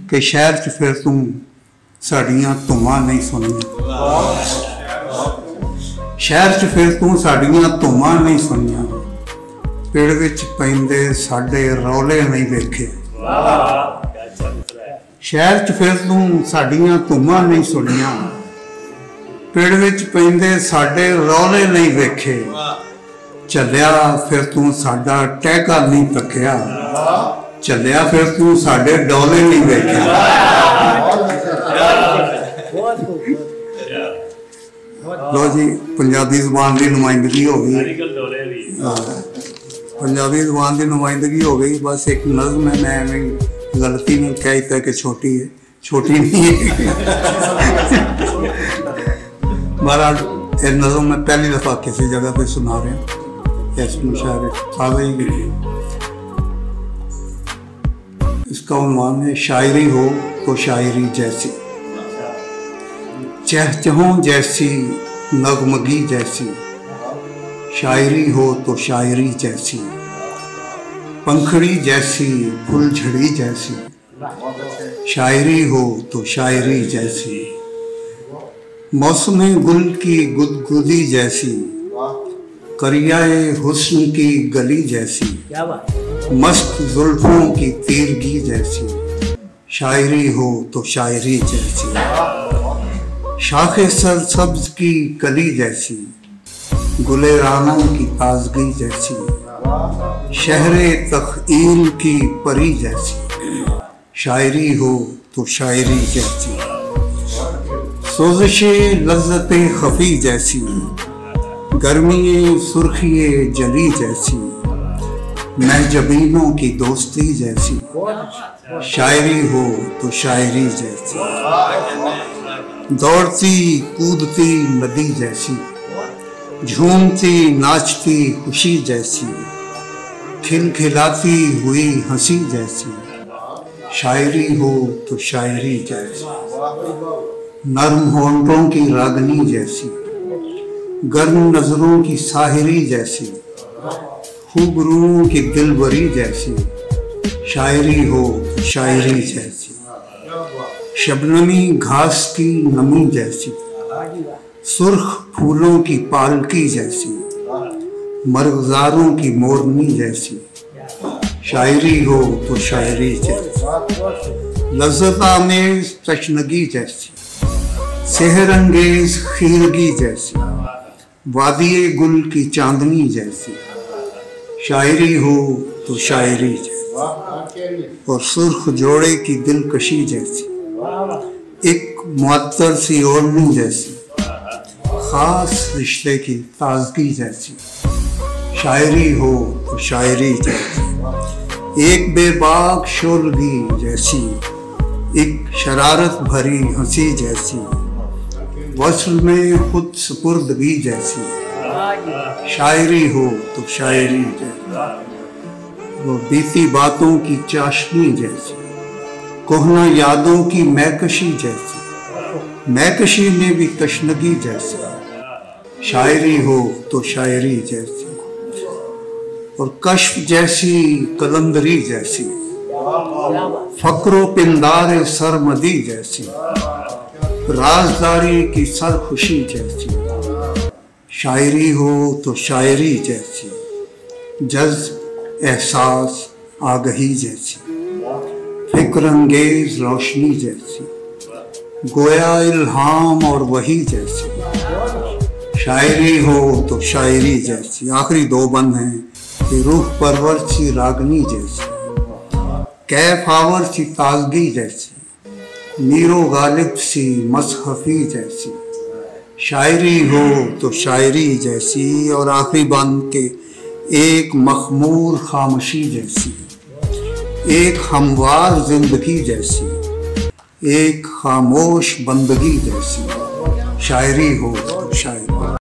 कि शहर च फिर तू साड़ियां धुम्मां नहीं सुनिया, शहर च फिर तू साड़ियां धुम्मां नहीं सुनिया, पिंड विच पैंदे साडे रौले नहीं वेखे। शहर च फिर तू साड़ियां धुम्मां नहीं सुनिया, पिंड विच पैंदे साडे रौले नहीं वेखे। चलिया फिर तू साडा टहका नहीं तकिया, चलिया फिर तू साडे डोले नहीं वेखे। लो जी, पंजाबी जुबान की नुमाइंदगी हो गई, पंजाबी जुबान की नुमाइंदगी हो गई। बस एक नज़म है, मैं एवं गलती में कह दिया कि छोटी है, छोटी नहीं है। बहरहाल ये नज़म मैं पहली दफ़ा किसी जगह पे सुना रहे हैं, इस मुशायरे ताज़ा ही। इसका उन्वान है शायरी हो तो शायरी जैसी, चहचहों जैसी नगमगी जैसी, शायरी हो तो शायरी जैसी, पंखड़ी जैसी फुलझड़ी जैसी, शायरी हो तो शायरी जैसी, मौसम गुल की गुदगुदी जैसी, करियाए हुस्न की गली जैसी, मस्त जुल्फों की तीरगी जैसी, शायरी हो तो शायरी जैसी, शाखे सरसब्ज की कली जैसी, गुले रानों की ताजगी जैसी, शहरे तख़ील की परी जैसी, शायरी हो तो शायरी जैसी, सोज़िशे लज़्ज़ते खफ़ी जैसी, गर्मी सुर्खिए जली जैसी, महजबीनों की दोस्ती जैसी, शायरी हो तो शायरी जैसी, दौड़ती कूदती नदी जैसी, झूमती नाचती खुशी जैसी, खिलखिलाती हुई हंसी जैसी, शायरी हो तो शायरी जैसी, नर्म होंठों की रागनी जैसी, गर्म नजरों की साहिरी जैसी, खूबरूओं की दिलबरी जैसी, शायरी हो तो शायरी जैसी, शबनमी घास की नमी जैसी, सुर्ख फूलों की पालकी जैसी, मर्गजारों की मोरनी जैसी, शायरी हो तो शायरी जैसी, लज़्ज़त आमेज़ तशनगी जैसी, सेहर अंगेज खीरगी जैसी, वादिये गुल की चांदनी जैसी, शायरी हो तो शायरी जैसी, और सुर्ख जोड़े की दिलकशी जैसी, एक मुअत्तर सी ओढ़नी जैसी, खास रिश्ते की ताजगी जैसी, शायरी हो तो शायरी जैसी, एक बेबाक शोलगी जैसी, एक शरारत भरी हंसी जैसी, वस्ल में खुद सुपुर्दगी जैसी, शायरी हो तो शायरी जैसी, वो बीती बातों की चाशनी जैसी, कोहना यादों की महकशी जैसी, महकशी में भी तशनगी जैसी, शायरी हो तो शायरी जैसी, और कश्फ जैसी कलंदरी जैसी, फक्रो पिंदार सरमदी जैसी, राजदारी की सरखुशी जैसी, शायरी हो तो शायरी जैसी, जज्ब एहसास आगही जैसी, फिक्र अंगेज रोशनी जैसी, गोया इल्हाम और वही जैसी, शायरी हो तो शायरी जैसी। आखिरी दो बंद हैं कि रूह परवर सी रागनी जैसी, कैफ आवर सी ताजगी जैसी, मीरो गालिब सी मसहफी जैसी, शायरी हो तो शायरी जैसी। और आखिरी बंद के एक मखमूर खामोशी जैसी, एक हमवार जिंदगी जैसी, एक खामोश बंदगी जैसी, शायरी हो तो शायरी।